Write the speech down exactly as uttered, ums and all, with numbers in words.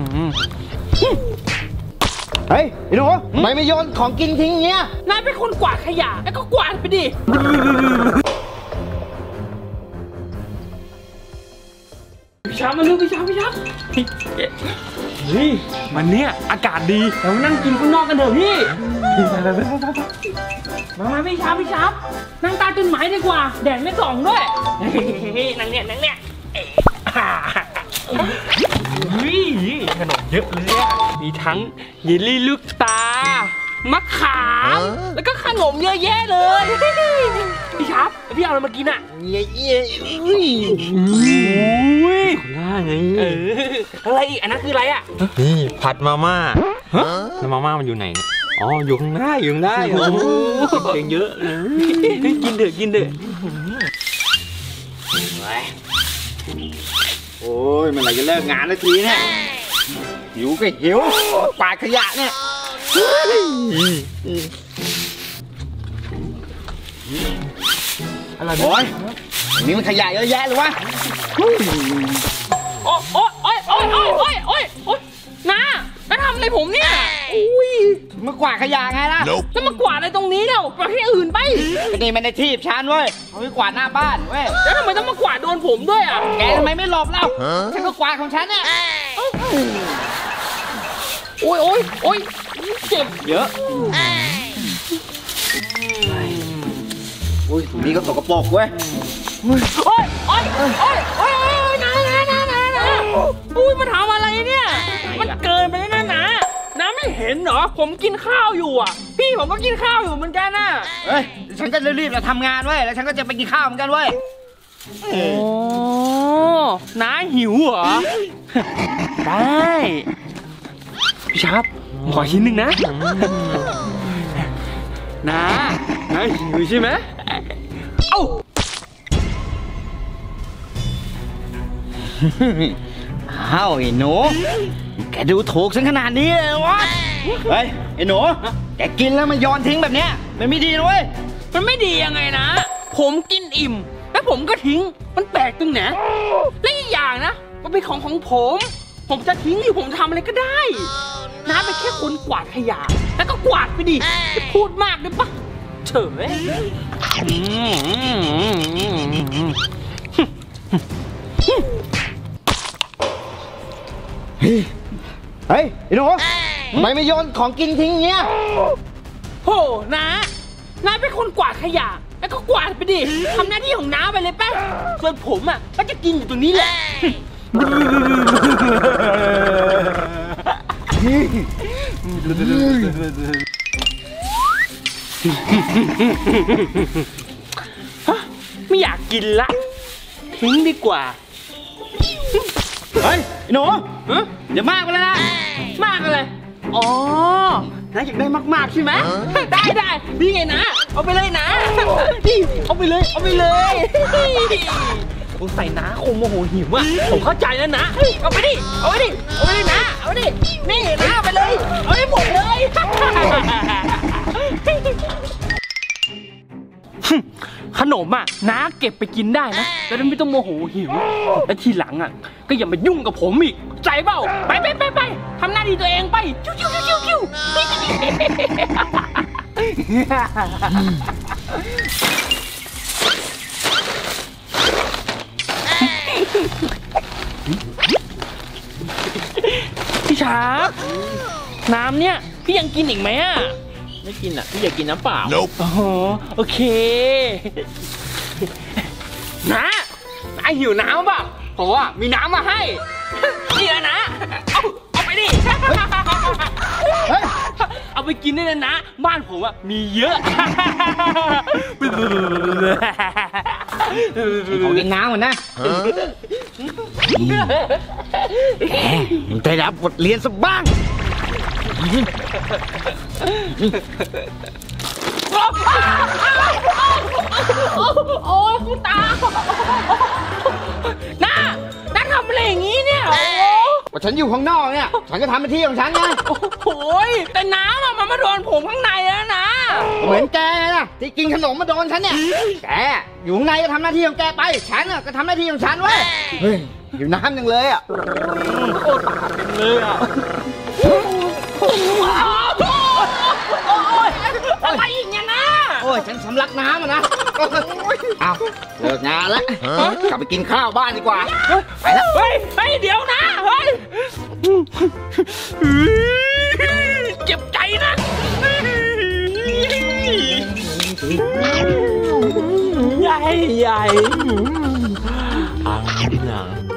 เฮ้ยไอ้หนูทำไมไม่โยนของกินทิ้งเงี้ยนายเป็นคนกวาดขยะแล้วก็กวาดไปดิพี่ช้างมาเร็วพี่ช้างพี่ช้างเฮ้ยมันเนี้ยอากาศดีเรานั่งกินข้างนอกกันเถอะพี่มามาพี่ช้างพี่ช้างนั่งใต้ต้นไม้ดีกว่าแดดไม่ส่องด้วยนั่งเนี่ยนั่งเนี่ยขนมเยอะเลยมีทั้งเยลลี่ลูกตามะขามแล้วก็ขนมเยอะแยะเลยพี่ชับพี่เอาอะไรมากินอ่ะเยี่ยเยี่ยอุ้ยอุ้ยล่าไงเอออะไรอีกอันนั้นคืออะไรอ่ะนี่ผัดมาม่าแล้วมาม่ามันอยู่ไหนอ๋ออยู่ข้างหน้าอยู่ข้างหน้าโอ้กินเองเยอะเลยกินเถอะกินเถอะโอ้ยมันอะไรจะเลิกงานแล้วทีเนี่ยหิวก็หิวปาดขยะเนี่ยอะไรโอ้ยนี่มันขยะเยอะแยะเลยวะโอ้ยโอ้ยโอ้ยโอ้ยโอ้ยโอ้ยโอ้ยโอ้ยน้าจะทำอะไรผมเนี่ยอุ้ยมากวาดขยะไงล่ะแล้วมากวาดอะไรตรงนี้เนี่ยกวาดที่อื่นไปนี่มันในที่ฉันเว้ยเขาไปกวาดหน้าบ้านเว้ยแล้วทำไมต้องมากวาดโดนผมด้วยอ่ะแกทำไมไม่หลบเล่าฉันก็กวาดของฉันเนี่ยโอ้ยโอ้ยโอ้ยเจ็บเยอะโอ้ยตรงนี้ก็สกปรกเว้ยโอ้ยโอ้ยโอ้ยโอ้ยโอ้ยน้าน้าน้าน้าน้าอุ้ยมาทำอะไรเนี่ยมันเกินไปแล้วนะน้าน้าไม่เห็นเหรอผมกินข้าวอยู่อ่ะพี่ผมก็กินข้าวอยู่เหมือนกันน่ะเฮ้ยฉันก็รีบๆเราทำงานเว้ยแล้วฉันก็จะไปกินข้าวเหมือนกันเว้ยโอ้น้าหิวเหรอได้พี่ชับขอชิ้นหนึ่งนะน้าน้าหิวใช่ไหมเอ้าอ้าวไอ้หนูแกดูถูกฉันขนาดนี้เลยวะเฮ้ยไอ้หนูแกกินแล้วมันโยนทิ้งแบบเนี้ยมันไม่ดีนะเว้ยมันไม่ดียังไงนะผมกินอิ่มแล้วผมก็ทิ้งมันแปลกตรงไหนและอีกอย่างนะมันเป็นของของผมผมจะทิ้งหรือผมทำอะไรก็ได้น้าเป็นแค่คนกวาดขยะแล้วก็กวาดไปดิจะพูดมากได้ปะเฉยเฮ้ยไอ้หนูทำไมไม่โยนของกินทิ้งเงี้ยโหน้าน้าเป็นคนกวาดขยะแล้วก็กวาดไปดิทำหน้าที่ของน้าไปเลยป่ะส่วนผมอ่ะก็จะกินอยู่ตรงนี้แหละไม่อยากกินละทิ้งดีกว่าเฮ้ยหนูอย่ามากไปแล้วนะมากอะไรอ๋อน้าอยากได้มากๆใช่ไหมได้ได้นี่ไงนะเอาไปเลยนะนี่เอาไปเลยเอาไปเลยผมใส่น้าคงโมโหหิวอ่ะผมเข้าใจแล้วนะเอาไปดิเอาไปดิเอาไปดินะเอาไปดินี่นะไปเลยเอาให้หมดเลยขนมอ่ะน้าเก็บไปกินได้นะแล้วไม่ต้องโมโหหิวและทีหลังอ่ะก็อย่ามายุ่งกับผมอีกใจเปล่าไปไปไปไปทำหน้าที่ตัวเองไปคิวคิวคิวคิวพี่ชาร์ปน้ำเนี่ยพี่ยังกินอีกไหมอ่ะไม่กินอ่ะพี่อยากกินน้ำเปล่าอ๋อโอเคน้าน้าหิวน้ำป่ะผมว่ามีน้ำมาให้นี่นะนะเอาเอาไปดิเอาไปกินได้เลยนะบ้านผมอ่ะมีเยอะเอากินน้ำก่อนนะได้รับบทเรียนสักบ้างโอ้ยคุณตาน้าน้าทำอะไรอย่างนี้เนี่ยว่าฉันอยู่ข้างนอกเนี่ยฉันก็ทำหน้าที่ของฉันนะโอ้ยแต่น้ำอะมันมาโดนผมข้างในแล้วนะเหมือนแกนะที่กินขนมมาโดนฉันเนี่ยแกอยู่ข้างในก็ทำหน้าที่ของแกไปฉันก็ทำหน้าที่ของฉันเว้ยเฮ้ยหิวน้ำจังเลยอ่ะเลยอ่ะอะไรอีกเนี่ยนะโอ้ยฉันสำลักน้ำอะนะเอาเลิกงานแล้วกลับไปกินข้าวบ้านดีกว่าไปแล้วเฮ้ยเฮ้ยเดี๋ยวนะเฮ้ยเจ็บใจนะใหญ่ใหญ่อังหนัง